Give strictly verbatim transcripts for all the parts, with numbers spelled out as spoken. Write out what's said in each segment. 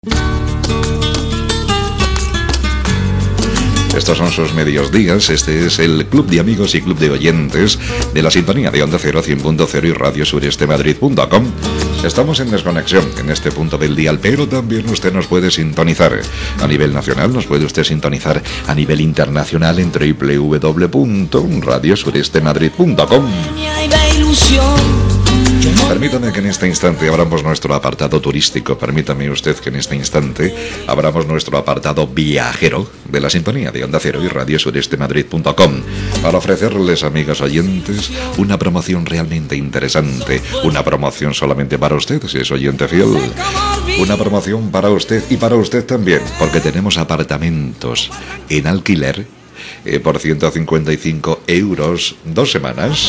Estos son sus medios días. Este es el Club de Amigos y Club de Oyentes de la sintonía de Onda Cero, cien punto cero y Radio Sureste Madrid punto com. Estamos en desconexión en este punto del dial, pero también usted nos puede sintonizar a nivel nacional, nos puede usted sintonizar a nivel internacional en doble u doble u doble u punto radio sureste madrid punto com. Permítame que en este instante abramos nuestro apartado turístico. Permítame usted que en este instante abramos nuestro apartado viajero de la sintonía de Onda Cero y Radio Sureste Madrid punto com para ofrecerles, amigos oyentes, una promoción realmente interesante. Una promoción solamente para usted, si es oyente fiel. Una promoción para usted y para usted también, porque tenemos apartamentos en alquiler eh, por ciento cincuenta y cinco euros dos semanas.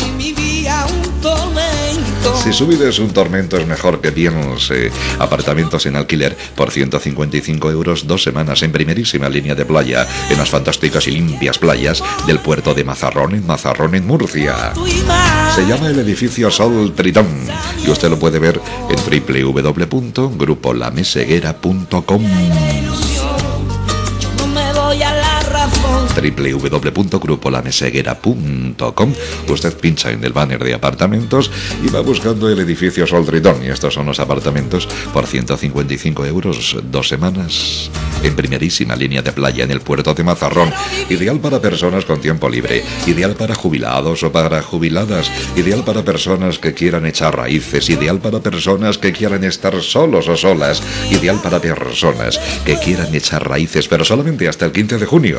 Si su vida es un tormento, es mejor que piense. Apartamentos en alquiler por ciento cincuenta y cinco euros dos semanas en primerísima línea de playa, en las fantásticas y limpias playas del puerto de Mazarrón, en Mazarrón, en Murcia. Se llama el edificio Sol Tritón y usted lo puede ver en doble u doble u doble u punto grupo la meseguera punto com. doble u doble u doble u punto grupo la meseguera punto com. Usted pincha en el banner de apartamentos y va buscando el edificio Sol Tritón, y estos son los apartamentos por ciento cincuenta y cinco euros dos semanas en primerísima línea de playa en el puerto de Mazarrón. Ideal para personas con tiempo libre, ideal para jubilados o para jubiladas, ideal para personas que quieran echar raíces, ideal para personas que quieran estar solos o solas, ideal para personas que quieran echar raíces, pero solamente hasta el quince de junio.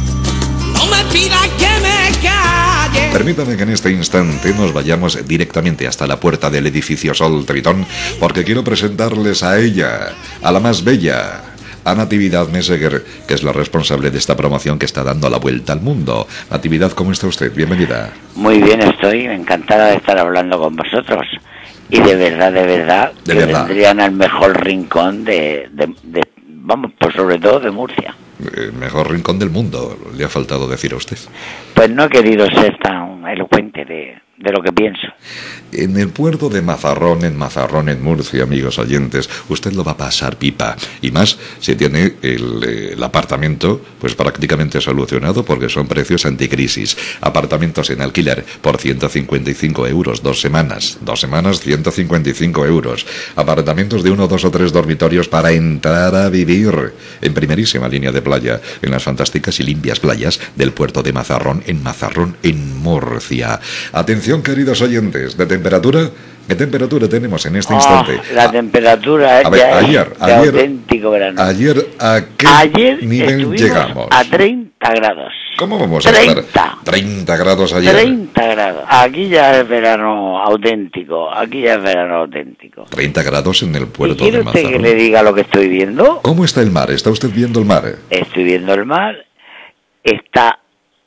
No me pida que me calle. Permítame que en este instante nos vayamos directamente hasta la puerta del edificio Sol Tritón, porque quiero presentarles a ella, a la más bella, a Natividad Meseguer, que es la responsable de esta promoción que está dando la vuelta al mundo. Natividad, ¿cómo está usted? Bienvenida. Muy bien estoy, encantada de estar hablando con vosotros. Y de verdad, de verdad, de que verdad. vendrían al mejor rincón de, de, de, vamos, pues sobre todo de Murcia. El mejor rincón del mundo, le ha faltado decir a usted. Pues no he querido ser tan elocuente de, de lo que pienso. En el puerto de Mazarrón, en Mazarrón, en Murcia, amigos oyentes, usted lo va a pasar pipa. Y más si tiene el, el apartamento pues prácticamente solucionado, porque son precios anticrisis. Apartamentos en alquiler por ciento cincuenta y cinco euros, dos semanas. Dos semanas, ciento cincuenta y cinco euros. Apartamentos de uno, dos o tres dormitorios para entrar a vivir. En primerísima línea de playa, en las fantásticas y limpias playas del puerto de Mazarrón, en Mazarrón, en Murcia. Atención, queridos oyentes, de temperatura, ¿qué temperatura tenemos en este Oh, instante? la a, temperatura a ver, ya ayer, es de ayer, auténtico verano. Ayer, ¿a qué Ayer nivel estuvimos llegamos? a treinta grados. ¿Cómo vamos a treinta. estar? treinta grados ayer. treinta grados. Aquí ya es verano auténtico. Aquí ya es verano auténtico. treinta grados en el ¿Y puerto quiere de usted Mazarrón. que le diga lo que estoy viendo? ¿Cómo está el mar? ¿Está usted viendo el mar? Estoy viendo el mar. Está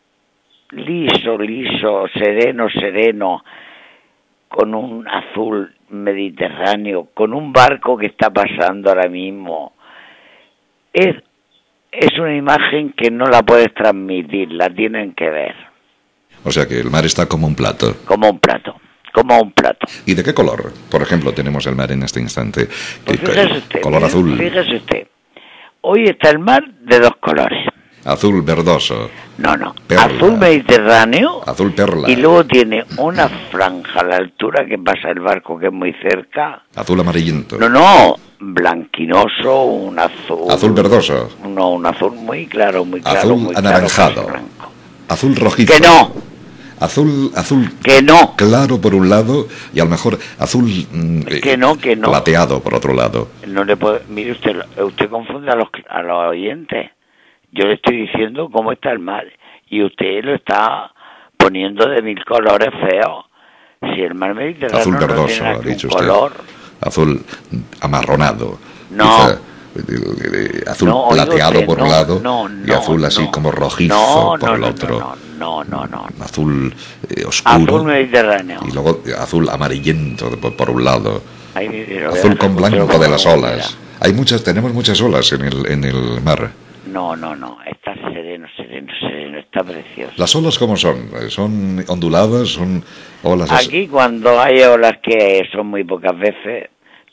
liso, liso, sereno, sereno, con un azul mediterráneo, con un barco que está pasando ahora mismo. Es, es una imagen que no la puedes transmitir, la tienen que ver. O sea que el mar está como un plato. Como un plato, como un plato. ¿Y de qué color? Por ejemplo, tenemos el mar en este instante. Pues ¿Qué fíjese usted, color fíjese, azul? fíjese usted. Hoy está el mar de dos colores. Azul verdoso. No, no. Perla. Azul mediterráneo. Azul perla. Y luego tiene una franja a la altura que pasa el barco, que es muy cerca. Azul amarillento. No, no, blanquinoso, un azul. Azul verdoso. No, un azul muy claro, muy claro. Azul muy anaranjado. Claro, blanco. Azul rojizo. Que no, Azul, azul que no, claro por un lado y a lo mejor azul mm, que no, que no. plateado por otro lado. No le puedo, mire usted, usted confunde a los, a los oyentes. Yo le estoy diciendo cómo está el mar y usted lo está poniendo de mil colores feos. Si el mar Mediterráneo Azul no verdoso, tiene ha aquí dicho un usted. color. Azul amarronado. No. Quizá, eh, azul No, oiga plateado usted, por no, un lado no, y no, azul así no. como rojizo No, por no, el no, otro. No, no, no, no. Azul eh, oscuro. Azul Mediterráneo. Y luego eh, azul amarillento de- por, por un lado. Ahí, pero Azul vea, con usted blanco lo de las como olas. Hay muchas, tenemos muchas olas en el, en el mar. quiera. No, no, no. Está sereno, sereno, sereno. Está precioso. ¿Las olas cómo son? ¿Son onduladas? ¿Son olas así? Aquí cuando hay olas que son muy pocas veces,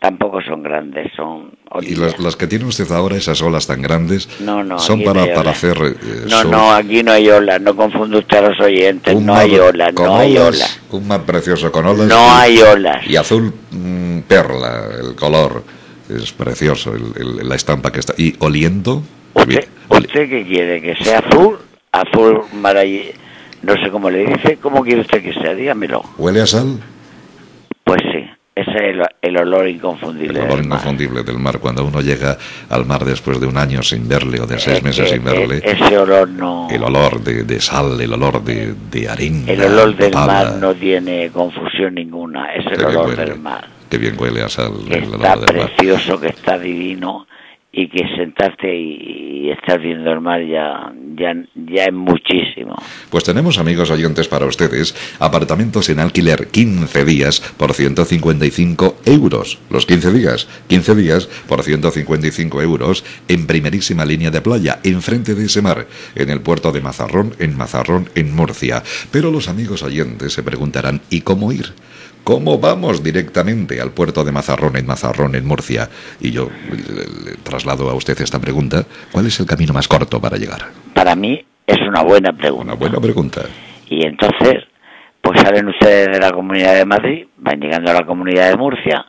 tampoco son grandes, son orillas. ¿Y las, las que tiene usted ahora, esas olas tan grandes, no, no, son aquí para, no hay para olas. hacer eh, No, surf? no, aquí no hay olas, no confunde usted a los oyentes, Un no mar hay olas, con no hay olas, olas. un mar precioso con olas. No y, hay olas. Y azul mm, perla, el color. Es precioso el, el- la estampa que está. ¿Y oliendo? ¿Usted, Oli- ¿Usted qué quiere? ¿Que sea azul? Azul maray... No sé cómo le dice. ¿Cómo quiere usted que sea? Dígamelo. ¿Huele a sal? Pues sí, ese es el, el olor inconfundible. El olor del mar. inconfundible del mar. Cuando uno llega al mar después de un año sin verle o de seis Es meses que, sin verle, eh, ese olor no... el olor de, de sal, el olor de, de arena. El olor del empapada. mar no tiene confusión ninguna. Es el Qué bien olor huele. del mar. Qué bien huele a sal Que el está olor del mar. precioso, que está divino, y que sentarte y, y estar viendo el mar ya, ya, ya es muchísimo. Pues tenemos, amigos oyentes, para ustedes apartamentos en alquiler quince días por ciento cincuenta y cinco euros. Los quince días, quince días por ciento cincuenta y cinco euros en primerísima línea de playa, enfrente de ese mar, en el puerto de Mazarrón, en Mazarrón, en Murcia. Pero los amigos oyentes se preguntarán, ¿y cómo ir? ¿Cómo vamos directamente al puerto de Mazarrón, en Mazarrón, en Murcia? Y yo le, le traslado a usted esta pregunta. ¿Cuál es el camino más corto para llegar? Para mí es una buena pregunta. Una buena pregunta. Y entonces, pues salen ustedes de la Comunidad de Madrid, van llegando a la Comunidad de Murcia,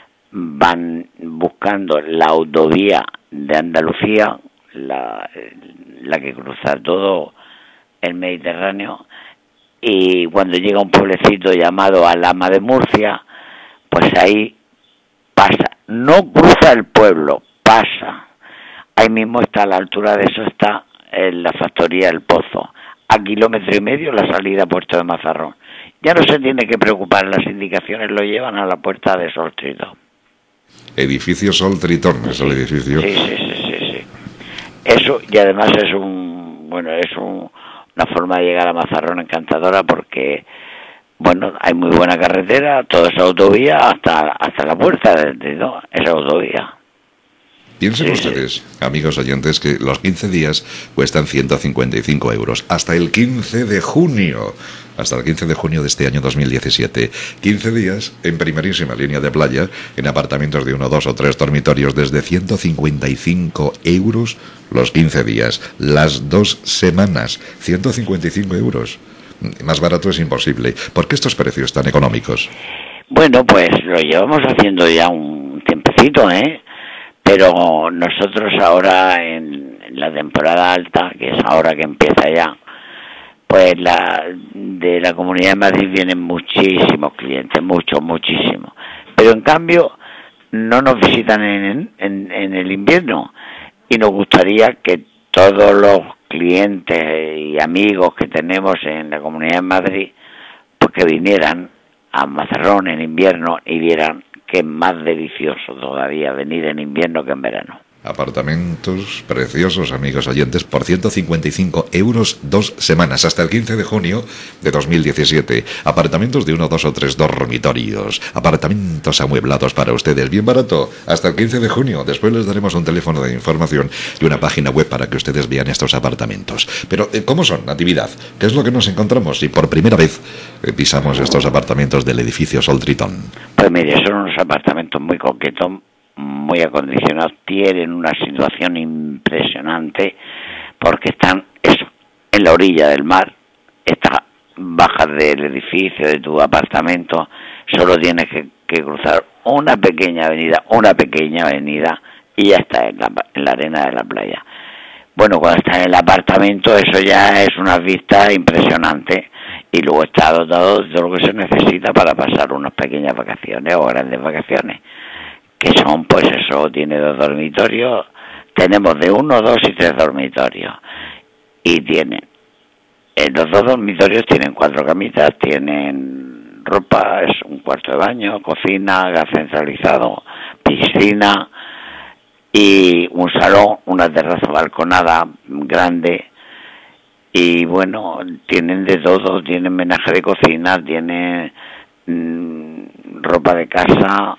van buscando la autovía de Andalucía, la, la que cruza todo el Mediterráneo, y cuando llega a un pueblecito llamado Alhama de Murcia, pues ahí pasa, no cruza el pueblo, pasa. Ahí mismo está, a la altura de eso está en la factoría El Pozo, a kilómetro y medio la salida a Puerto de Mazarrón. Ya no se tiene que preocupar, las indicaciones lo llevan a la puerta de Sol Tritón. Edificio Sol Tritón, es el edificio. Sí, sí, sí, sí, sí. Eso, y además es un, bueno, es un, una forma de llegar a Mazarrón encantadora porque, bueno, hay muy buena carretera, toda esa autovía hasta, hasta la puerta de Tritón, esa autovía. Piensen Sí, ustedes, sí. amigos oyentes, que los quince días cuestan ciento cincuenta y cinco euros. Hasta el quince de junio. Hasta el quince de junio de este año dos mil diecisiete. quince días en primerísima línea de playa, en apartamentos de uno, dos o tres dormitorios, desde ciento cincuenta y cinco euros los quince días. Las dos semanas, ciento cincuenta y cinco euros. Más barato es imposible. ¿Por qué estos precios tan económicos? Bueno, pues lo llevamos haciendo ya un tiempecito, ¿eh? Pero nosotros ahora en, en la temporada alta, que es ahora que empieza ya, pues la de la Comunidad de Madrid vienen muchísimos clientes, muchos, muchísimos. Pero en cambio no nos visitan en, en, en el invierno y nos gustaría que todos los clientes y amigos que tenemos en la Comunidad de Madrid, pues que vinieran a Mazarrón en invierno y vieran que es más delicioso todavía venir en invierno que en verano. Apartamentos preciosos, amigos oyentes, por ciento cincuenta y cinco euros dos semanas, hasta el quince de junio de dos mil diecisiete. Apartamentos de uno, dos o tres dormitorios. Apartamentos amueblados para ustedes, bien barato, hasta el quince de junio. Después les daremos un teléfono de información y una página web para que ustedes vean estos apartamentos. Pero, ¿cómo son, Natividad? ¿Qué es lo que nos encontramos? Y por primera vez eh, pisamos estos apartamentos del edificio Sol Tritón. Pues mire, son unos apartamentos muy coquetos, muy acondicionados, tienen una situación impresionante porque están eso, en la orilla del mar, está, bajas del edificio, de tu apartamento, solo tienes que, que cruzar una pequeña avenida, una pequeña avenida y ya está en la, en la arena de la playa. Bueno, cuando estás en el apartamento eso ya es una vista impresionante y luego está dotado de todo lo que se necesita para pasar unas pequeñas vacaciones o grandes vacaciones, que son, pues eso, tiene dos dormitorios, tenemos de uno, dos y tres dormitorios, y tienen, en los dos dormitorios tienen cuatro camitas, tienen ropa, es un cuarto de baño, cocina, gas centralizado, piscina, y un salón, una terraza balconada grande, y bueno, tienen de todo, tienen menaje de cocina, tienen mmm, ropa de casa,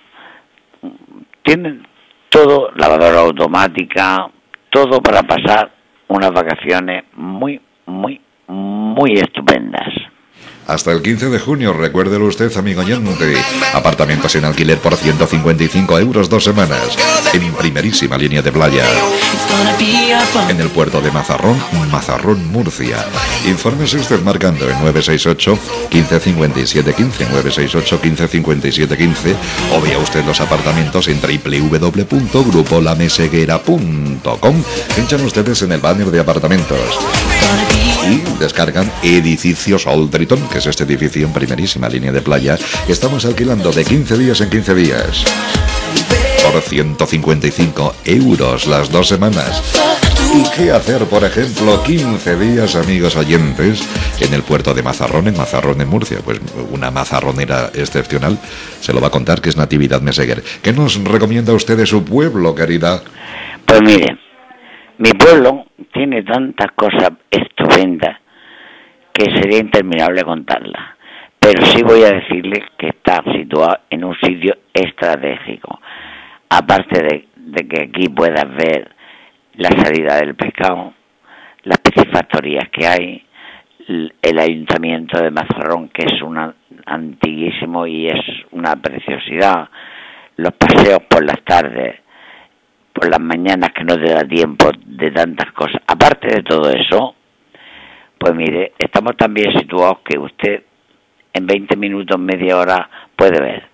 tienen todo, lavadora automática, todo para pasar unas vacaciones muy, muy, muy estupendas. hasta el quince de junio, recuérdelo usted, amigo oyente. Apartamentos en alquiler por ciento cincuenta y cinco euros dos semanas, en primerísima línea de playa, en el puerto de Mazarrón, Mazarrón, Murcia. Infórmese usted marcando en nueve seis ocho, quince cincuenta y siete quince, nueve seis ocho, quince cincuenta y siete quince, o vea usted los apartamentos en doble u doble u doble u punto grupo la meseguera punto com. Pinchan ustedes en el banner de apartamentos y descargan Edificios Aldriton, que es este edificio en primerísima línea de playa. Estamos alquilando de quince días en quince días por ciento cincuenta y cinco euros las dos semanas. ¿Y qué hacer, por ejemplo, quince días, amigos oyentes, en el puerto de Mazarrón, en Mazarrón, en Murcia? Pues una mazarronera excepcional se lo va a contar, que es Natividad Meseguer. ¿Qué nos recomienda usted de su pueblo, querida? Pues mire, mi pueblo tiene tantas cosas estupendas que sería interminable contarlas. Pero sí voy a decirle que está situado en un sitio estratégico. Aparte de, de que aquí puedas ver la salida del pescado, las piscifactorías que hay, el ayuntamiento de Mazarrón, que es un antiguísimo y es una preciosidad, los paseos por las tardes, por las mañanas, que no te da tiempo de tantas cosas. Aparte de todo eso, pues mire, estamos tan bien situados que usted en veinte minutos, media hora, puede ver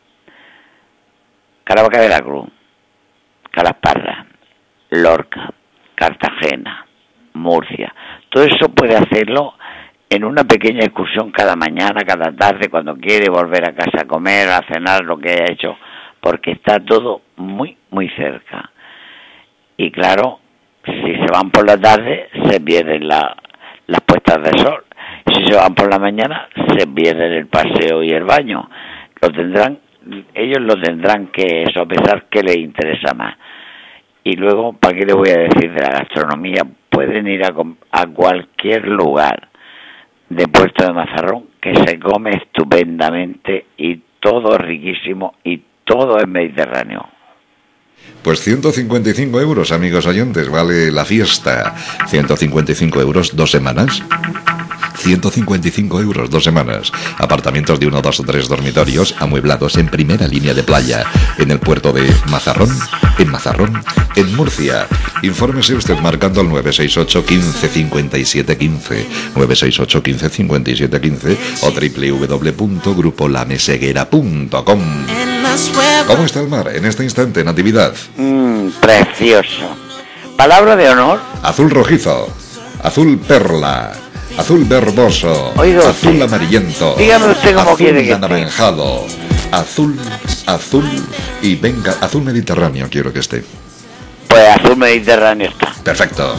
Caravaca de la Cruz, Calasparra, Lorca, Cartagena, Murcia. Todo eso puede hacerlo en una pequeña excursión cada mañana, cada tarde, cuando quiere volver a casa a comer, a cenar, lo que haya hecho, porque está todo muy, muy cerca. Y claro, si se van por la tarde, se pierden la, las puestas de sol. Si se van por la mañana, se pierden el paseo y el baño. Lo tendrán, ellos lo tendrán que sopesar qué les interesa más. Y luego, ¿para qué les voy a decir de la gastronomía? Pueden ir a, a cualquier lugar de Puerto de Mazarrón, que se come estupendamente y todo riquísimo y todo es mediterráneo. Pues ciento cincuenta y cinco euros, amigos oyentes, vale la fiesta. ciento cincuenta y cinco euros, dos semanas. ciento cincuenta y cinco euros, dos semanas. Apartamentos de uno, dos o tres dormitorios, amueblados en primera línea de playa, en el puerto de Mazarrón, en Mazarrón, en Murcia. Infórmese usted marcando al nueve seis ocho, quince cincuenta y siete quince, nueve seis ocho, quince cincuenta y siete quince o doble u doble u doble u punto grupo la meseguera punto com. ¿Cómo está el mar en este instante, Natividad? Mm, precioso. Palabra de honor. Azul rojizo, azul perla, azul verdoso, Oiga, azul usted, amarillento, dígame usted cómo azul quiere que anaranjado, azul, azul y venga, azul mediterráneo quiero que esté. Pues azul mediterráneo está. Perfecto.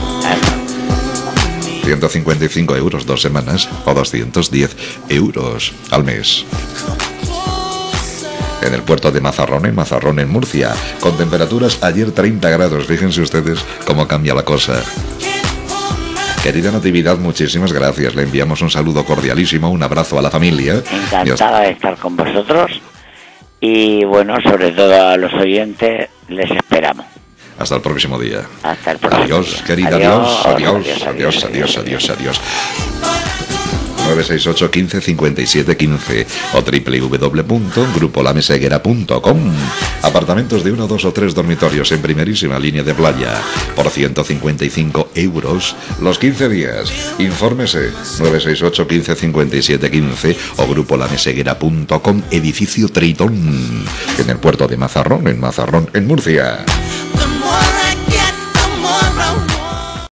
ciento cincuenta y cinco euros dos semanas o doscientos diez euros al mes. En el puerto de Mazarrón, en Mazarrón, en Murcia, con temperaturas ayer treinta grados. Fíjense ustedes cómo cambia la cosa. Querida Natividad, muchísimas gracias. Le enviamos un saludo cordialísimo, un abrazo a la familia. Encantada de estar con vosotros. Y bueno, sobre todo a los oyentes, les esperamos. Hasta el próximo día. Hasta el próximo Adiós, día. querida, Adiós, adiós, adiós, adiós, adiós, adiós, adiós. nueve seis ocho, quince cincuenta y siete quince o doble u doble u doble u punto grupo la meseguera punto com. Apartamentos de uno, dos o tres dormitorios en primerísima línea de playa por ciento cincuenta y cinco euros los quince días. Infórmese nueve seis ocho, quince cincuenta y siete quince o grupo la meseguera punto com. Edificio Tritón, en el puerto de Mazarrón, en Mazarrón, en Murcia.